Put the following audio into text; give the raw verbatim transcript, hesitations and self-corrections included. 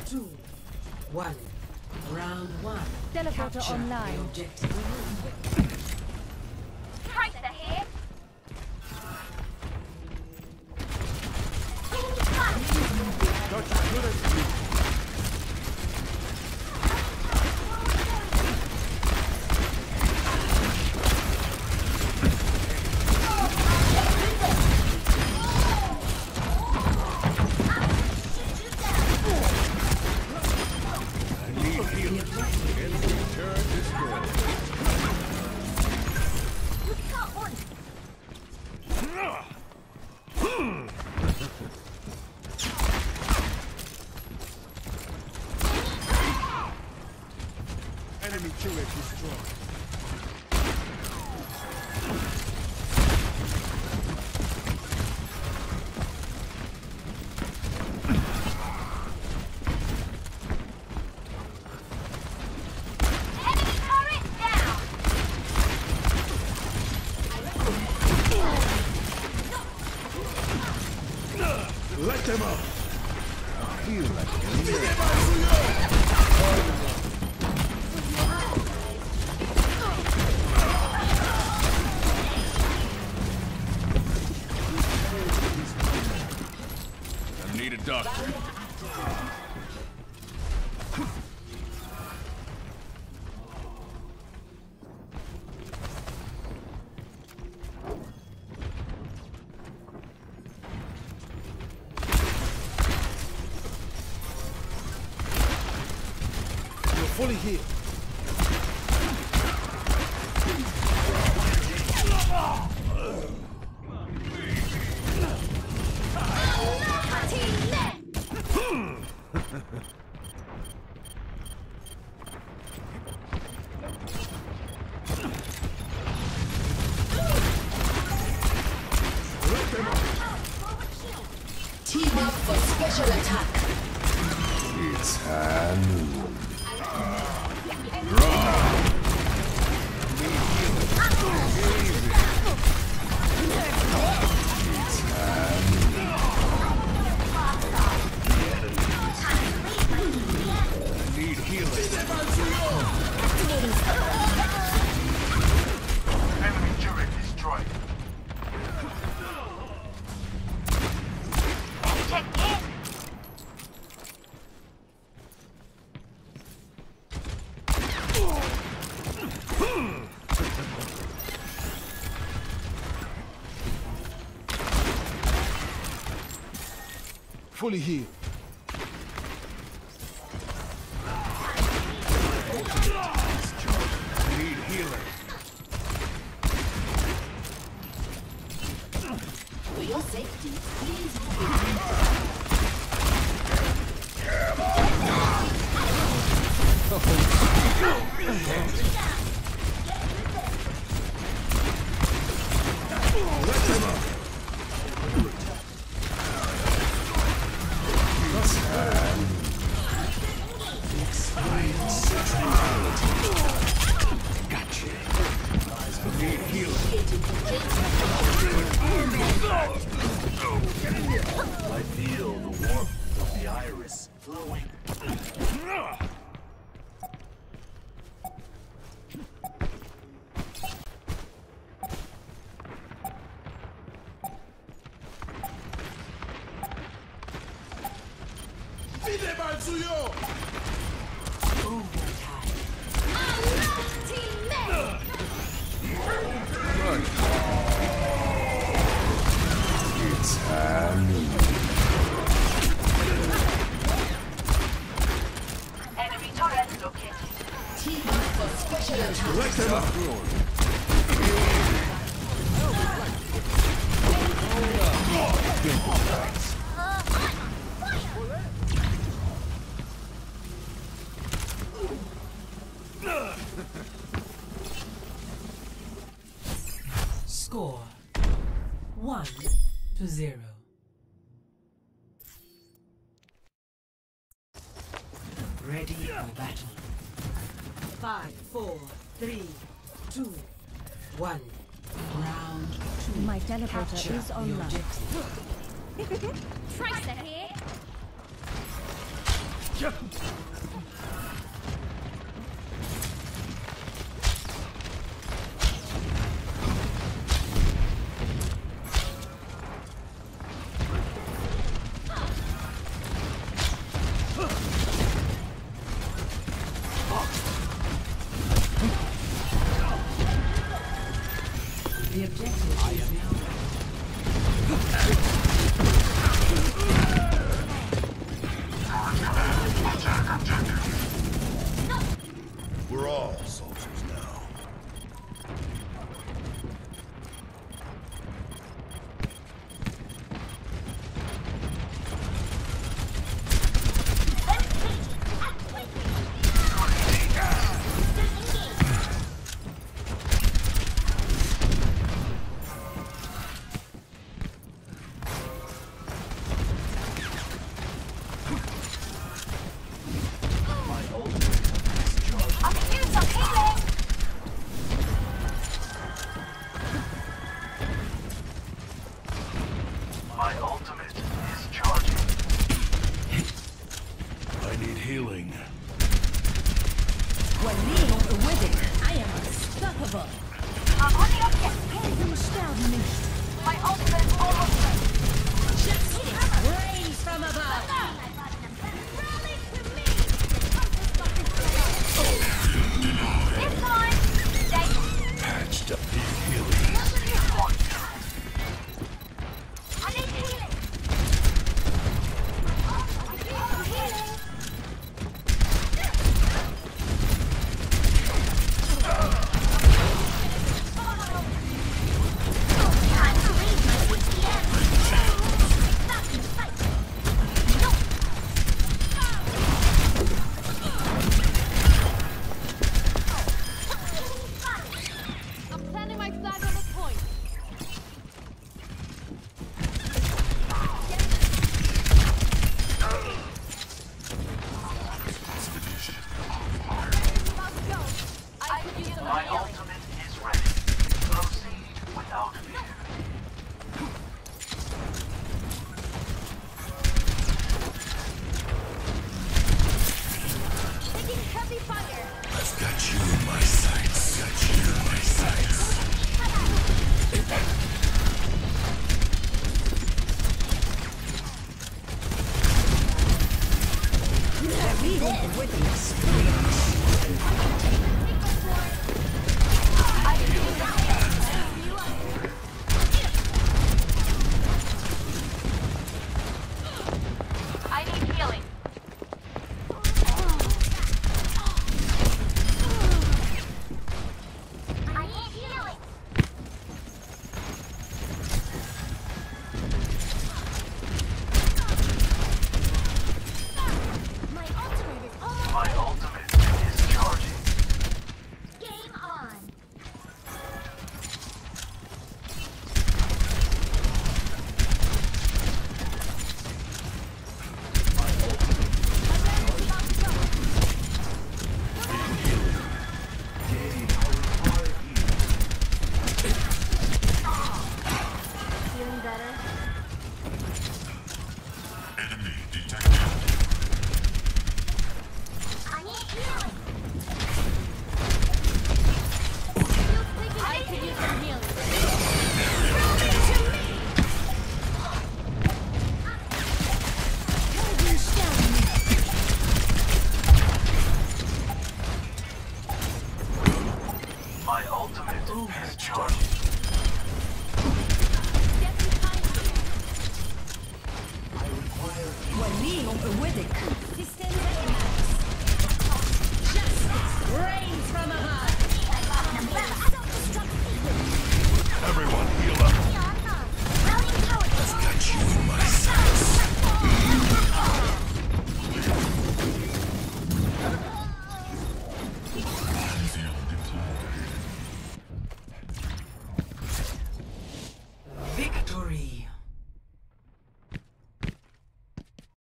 two, one. Round one. Teleporter Capture online. the objective. Tracer here. Not as good as you. Enemy turret destroyed. Enemy turret down. Let them up. I feel like a I need a doctor. You're fully healed. Team up for special attack. It's Hanu. Need healing. Enemy turret destroyed. Check in. Fully healed. Need healing. For your safety, please. Need healing. I feel the warmth of the iris flowing. It's Hanu. Enemy turret located. Team up for special attack. Let them up. Score one to zero. Ready for battle. Five, four, three, two, one. Round two. My teleporter Capture is the online. objective. Tracer here. The objective is now. We're all soldiers now. I can use some healing. My ultimate is charging. I need healing. When me with it, I am unstoppable. I'm on the objective. Helden sterben nicht. My ultimate is almost ready. Justice reigns from above. Rally to me. This time, stay. Patched up. Need healing. I need healing. Healing. Time to raise my A T M. Back in sight. No. I'm planting my flag on the point. Let's go. I could use some My healing. ultimate is ready. Proceed without fear. Taking heavy fire. I've got you in my sights. Got you in my sights. Reload with the experience. I can use some healing. I need healing. I need healing. My ultimate is almost My ultimate is charging. game on. Feeling better? Enemy detected. I need healing. I could use some healing. Helden sterben nicht. My ultimate is charging. Get behind me. When me with it.